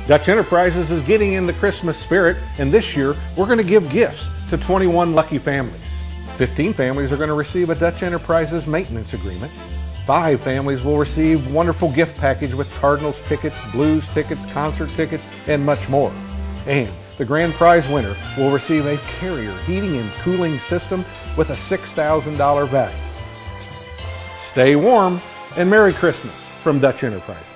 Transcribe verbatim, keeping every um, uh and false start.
Dutch Enterprises is getting in the Christmas spirit, and this year we're going to give gifts to twenty-one lucky families. fifteen families are going to receive a Dutch Enterprises maintenance agreement. Five families will receive wonderful gift package with Cardinals tickets, Blues tickets, concert tickets, and much more. And the grand prize winner will receive a Carrier heating and cooling system with a six thousand dollar value. Stay warm and Merry Christmas from Dutch Enterprises.